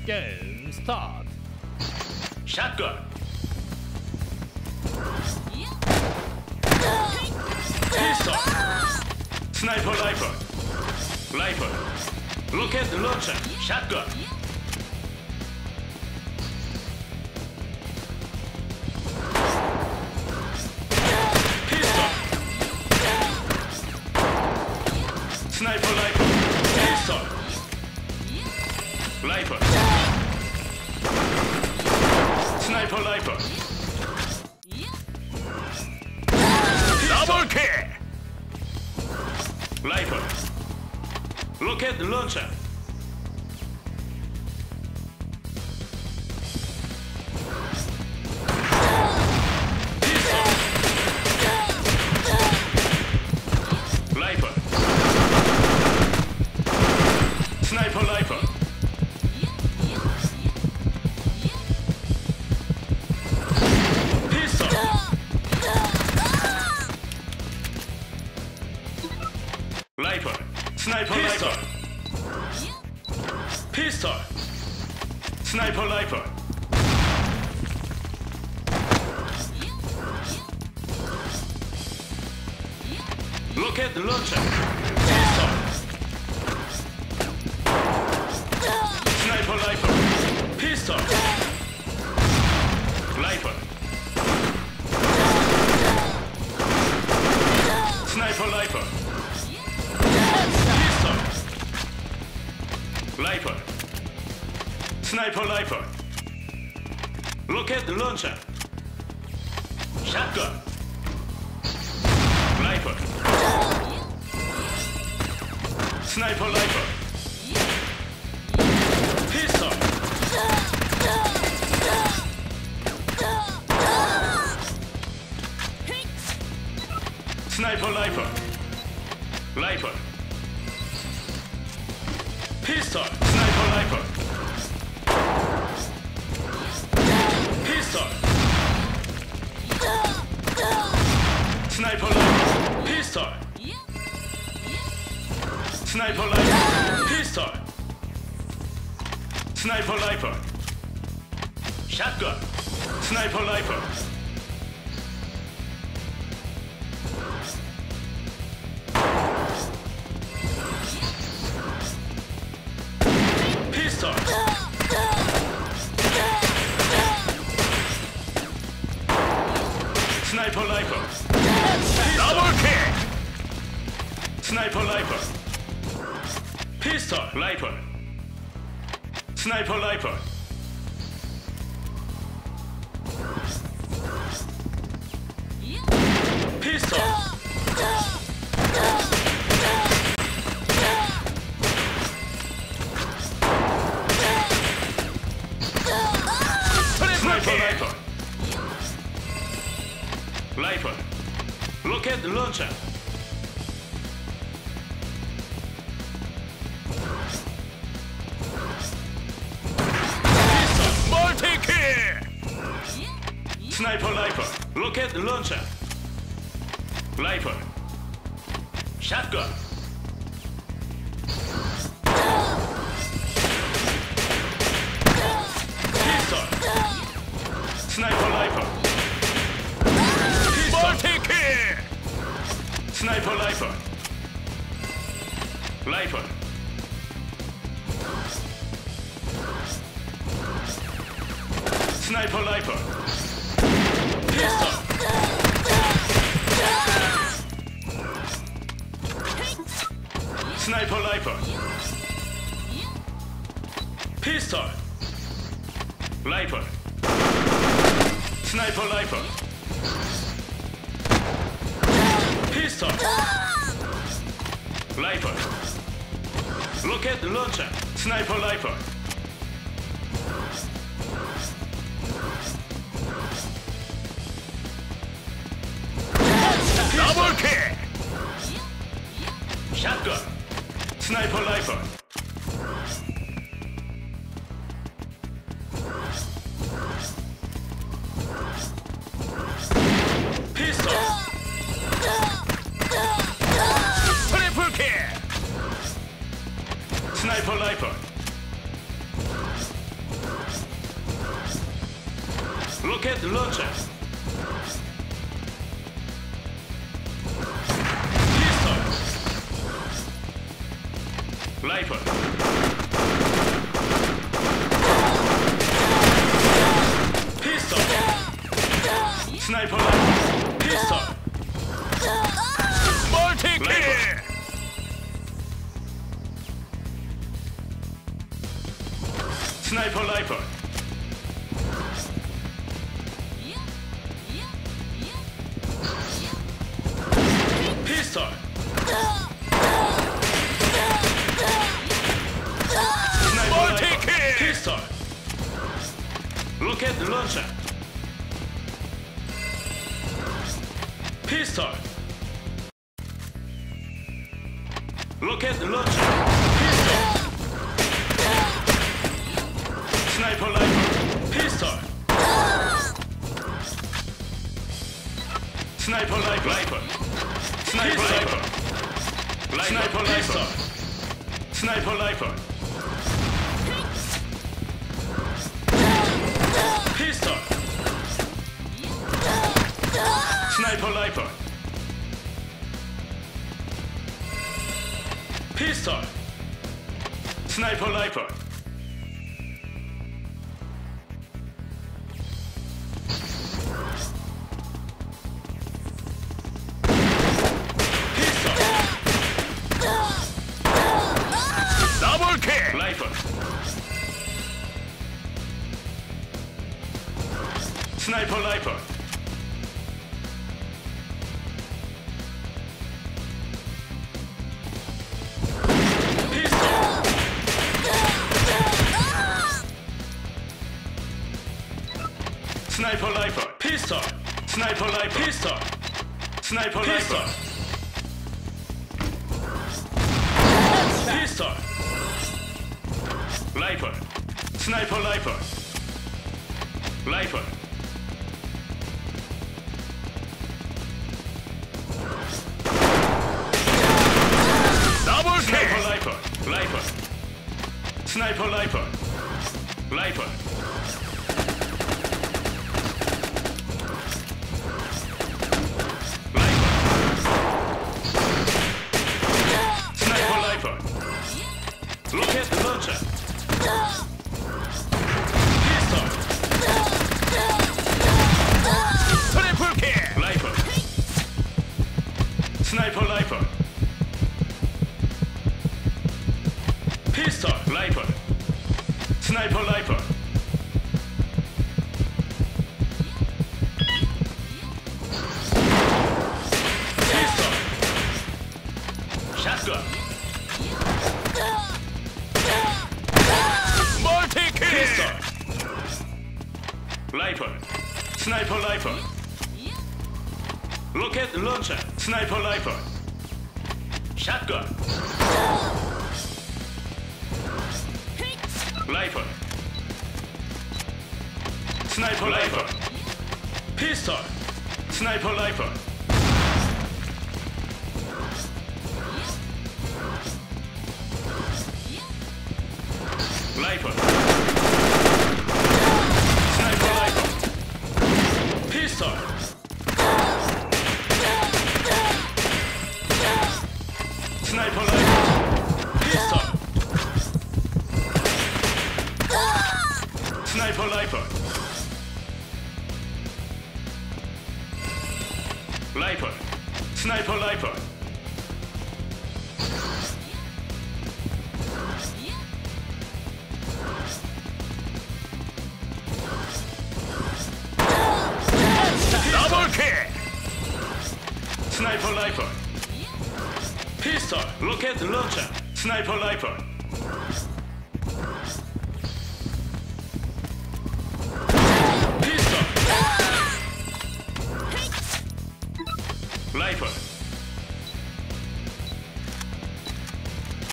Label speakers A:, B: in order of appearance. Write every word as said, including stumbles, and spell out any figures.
A: Game start.
B: Shotgun. Pistol. Sniper rifle. Rifle. Rocket launcher. Shotgun. Pistol. Sniper rifle. Pistol. Rifle. Sniper rifle. Double kill. Rifle. Rocket launcher. Pistol. Rifle. Sniper rifle. Pistol. Rifle. Sniper rifle. Pistol. Sniper rifle. Rocket launcher. Pistol. Sniper rifle. Pistol. Rifle. Sniper rifle. Pistol. Rifle. Sniper rifle. Rocket launcher. Shotgun. Rifle. Sniper rifle. Pistol. Sniper rifle. Rifle. Pistol. Sniper rifle. Pistol. Sniper rifle. Pistol. Sniper rifle. Pistol. Sniper rifle. Shotgun. Sniper rifle. Pistol. Sniper rifle. Double kill. Sniper rifle. Pistol rifle. Sniper rifle. Pistol. Sniper rifle. Rifle. Rocket launcher. Pistol. Multi-kill. Sniper rifle. Rocket launcher. Rifle. Shotgun. Pistol. Sniper rifle. Multi-kill. Sniper rifle. Rifle. Sniper rifle. Pistol. Sniper rifle. Pistol. Rifle. Sniper rifle. Pistol. Rifle. Rocket launcher. Sniper rifle. Double kill. Shotgun. Sniper rifle. Pistol. Triple kill. Sniper rifle. Rocket launcher. Pistol. Rifle. Pistol. Sniper rifle. Pistol. Multi-kill. Sniper rifle. Pistol. Multi-kill. Pistol. Rocket launcher. Pistol. Rocket launcher. Pistol. Sniper rifle. Pistol. Sniper rifle. Rifle. Sniper rifle. Sniper rifle. Sniper rifle. Pistol. Sniper rifle. Pistol. Sniper rifle. Double kill. Rifle. Sniper rifle. Pistol. Sniper rifle. Pistol. Sniper rifle. Pistol. Sniper rifle. Pistol. Rifle. Sniper rifle. Rifle. Double kill. Sniper rifle. Rifle. Sniper rifle. Rifle. Sniper rifle. Rocket launcher. Pistol. Triple kill. Rifle. Sniper rifle. Pistol. Rifle. Sniper rifle. Pistol. Shotgun. Multi-kill. Pistol. Rifle. Sniper rifle. Rocket launcher. Sniper rifle. Shotgun. Rifle. Sniper rifle. Pistol. Sniper rifle. Rifle. Sniper rifle. Pistol. Sniper rifle. Pistol. Sniper rifle. Rifle. Sniper rifle. Double kill. Sniper rifle. Pistol. Rocket launcher. Sniper rifle.